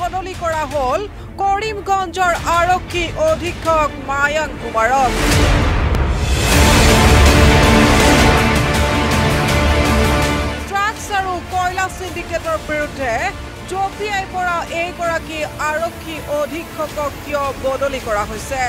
বদলি কৰা হল কৰিমগঞ্জৰ আৰক্ষী অধীক্ষক মায়াং কুমাৰক। ড্ৰাগছ আৰু কয়লা সিন্ডিকেটৰ বিৰুদ্ধে জপিআইৰ পৰা এইগৰাকী আৰক্ষী অধীক্ষকক কিয় বদলি কৰা হৈছে?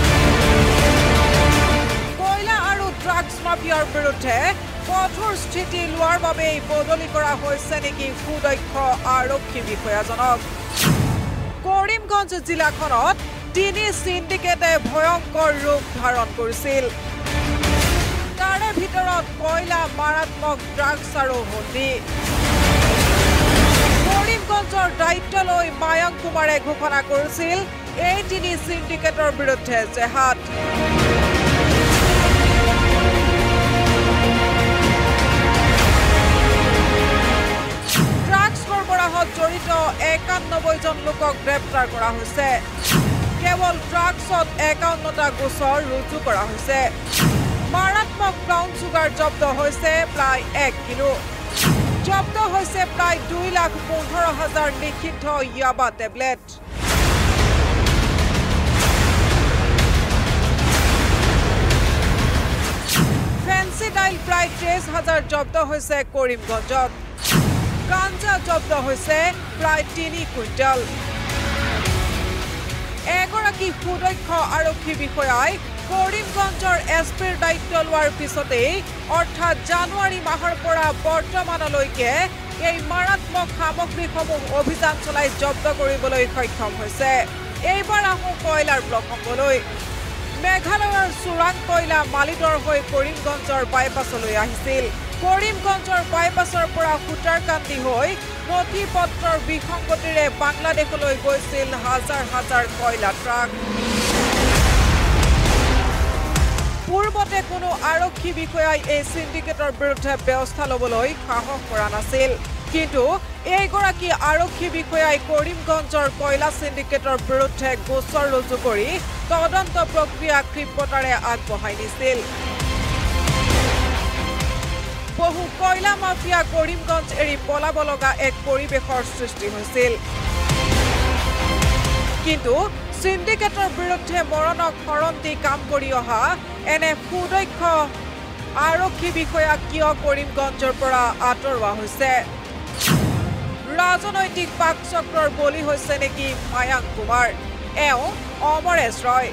কয়লা আৰু ড্ৰাগছ মাফিয়াৰ বিৰুদ্ধে কঠোৰ স্থিতি লোৱাৰ বাবে বদলি কৰা হৈছে নেকি সুদক্ষ আৰক্ষী বিষয়াজনক? কৰিমগঞ্জ জিলাখনত 3 সিন্ডিকেটে ভয়ংকৰ ৰূপ ধাৰণ কৰিছিল। তাৰে ভিতৰত কয়লা, মাৰাত্মক ড্ৰাগছ আৰু হণ্ডি। কৰিমগঞ্জৰ দায়িত্ব লৈ মায়াং কুমাৰে ঘোষণা কৰিছিল এই 3 সিন্ডিকেটৰ বিৰুদ্ধে জেহাদ। জড়িত 91 জন লোকক গ্ৰেপ্তাৰ কৰা হৈছে। কেৱল ড্ৰাগছত 51টা গোচৰ ৰুজু কৰা হৈছে। মাৰাত্মক ব্ৰাউন চুগাৰ জব্দ হৈছে প্ৰায় 1 কিলো। জব্দ হৈছে প্ৰায় 2,15,000 নিষিদ্ধ ইয়াবা টেবলেট। ফেন্সি ডাইল প্ৰায় 30,000 জব্দ হৈছে কৰিমগঞ্জত। গাঞ্জা জব্দ হৈছে প্ৰায় 3 কুইণ্টেল। এগৰাকী সুদক্ষ আৰক্ষী বিষয়াই কৰিমগঞ্জৰ এছপিৰ দায়িত্ব লোৱাৰ পিছতেই অৰ্থাৎ জানুৱাৰী মাহৰ পৰা বৰ্তমানলৈকে এই মাৰাত্মক সামগ্ৰীসমূহ অভিযান চলাই জব্দ কৰিবলৈ সক্ষম হৈছে। এইবাৰ আহোঁ কয়লাৰ প্ৰসংগলৈ। মেঘালয়ৰ চোৰাং কয়লা মালিদৰ হৈ কৰিমগঞ্জৰ বাইপাছলৈ আহিছিল। কৰিমগঞ্জৰ বাইপাছৰ পৰা সুতাৰকান্দি হৈ নথি পত্ৰৰ বিসংগতিৰে বাংলাদেশলৈ গৈছিল হাজাৰ হাজাৰ কয়লা ট্ৰাক। পূৰ্বতে কোনো আৰক্ষী বিষয়াই এই সিন্ডিকেটৰ বিৰুদ্ধে ব্যৱস্থা ল'বলৈ সাহস কৰা নাছিল। কিন্তু এইগৰাকী আৰক্ষী বিষয়াই কৰিমগঞ্জৰ কয়লা সিন্ডিকেটৰ বিৰুদ্ধে গোচৰ ৰুজু কৰি তদন্ত প্ৰক্ৰিয়া ক্ষিপ্ৰতাৰে আগবঢ়াই নিছিল। বহু কয়লা মাফিয়া কৰিমগঞ্জ এৰি পলাব লগা এক পৰিৱেশৰ সৃষ্টি হৈছিল। কিন্তু সিন্ডিকেটৰ বিৰুদ্ধে মৰণক শৰণ দি কাম কৰি অহা এনে সুদক্ষ আৰক্ষী বিষয়া কিয় কৰিমগঞ্জৰ পৰা আঁতৰোৱা হৈছে? ৰাজনৈতিক পাকচক্ৰৰ বলি হৈছে নেকি মায়াং কুমাৰ? এওঁ অমৰেশ ৰয়।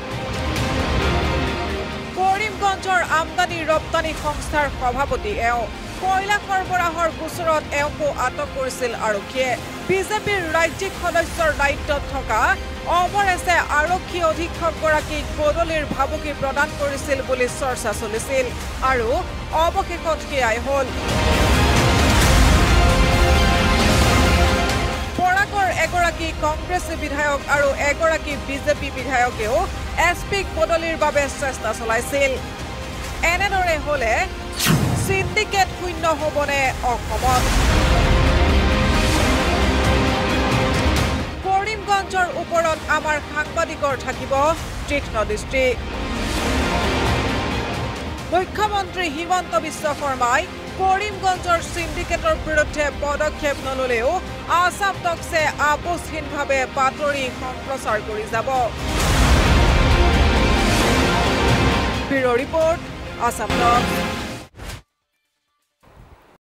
কৰিমগঞ্জৰ আমদানি ৰপ্তানি সংস্থাৰ সভাপতি এওঁ। কয়লা সৰবৰাহৰ গোচৰত এওঁকো আটক কৰিছিল আৰক্ষীয়ে। বিজেপিৰ ৰাজ্যিক সদস্যৰ দায়িত্বত থকা অমৰেশে আৰক্ষী অধীক্ষকগৰাকীক বদলিৰ ভাবুকি প্ৰদান কৰিছিল বুলি চৰ্চা চলিছিল। আৰু অৱশেষত সেয়াই হ'ল। বৰাকৰ এগৰাকী কংগ্ৰেছী বিধায়ক আৰু এগৰাকী বিজেপি বিধায়কেও এছপিক বদলিৰ বাবে চেষ্টা চলাইছিল। এনেদৰে হলে সিন্ডিকেট শূন্য হবনে অসমত? কৰিমগঞ্জৰ ওপৰত আমাৰ সাংবাদিকৰ থাকিব তীক্ষ্ণ দৃষ্টি। মুখ্যমন্ত্ৰী হিমন্ত বিশ্ব শৰ্মাই কৰিমগঞ্জৰ সিন্ডিকেটৰ বিৰুদ্ধে পদক্ষেপ নললেও আসাম টকছে আপোচহীনভাৱে বাতৰি সম্প্ৰচাৰ কৰি যাব। ব্যুৰ' ৰিপৰ্ট, আসাম টক।